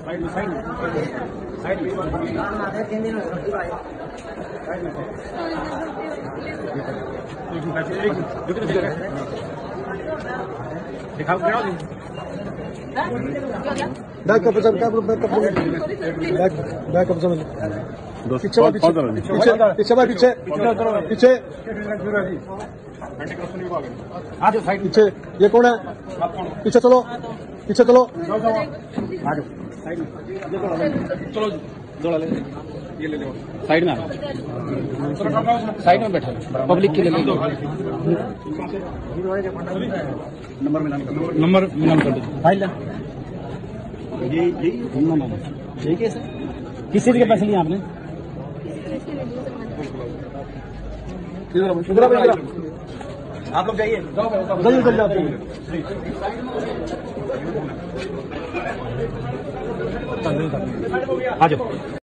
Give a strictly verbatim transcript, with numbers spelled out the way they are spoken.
Side में side में side में दिखाओ बैक कब सब क्या बैक कब बैक बैक कब समझ पीछे पीछे पीछे पीछे भाई पीछे पीछे आ जाओ साइड पीछे। ये कौन है? पीछे चलो पीछे चलो आ जाओ साइड में चलो जोड़ा ले ये ले लो साइड में साइड में बैठा पब्लिक के लिए ले लो नंबर मिलान कर नंबर मिलान कर दो फाइल ये ये ठीक है सर किस चीज के पैसे लिए आपने आप लोग जाइए जल्दी जल्दी आप आ जाओ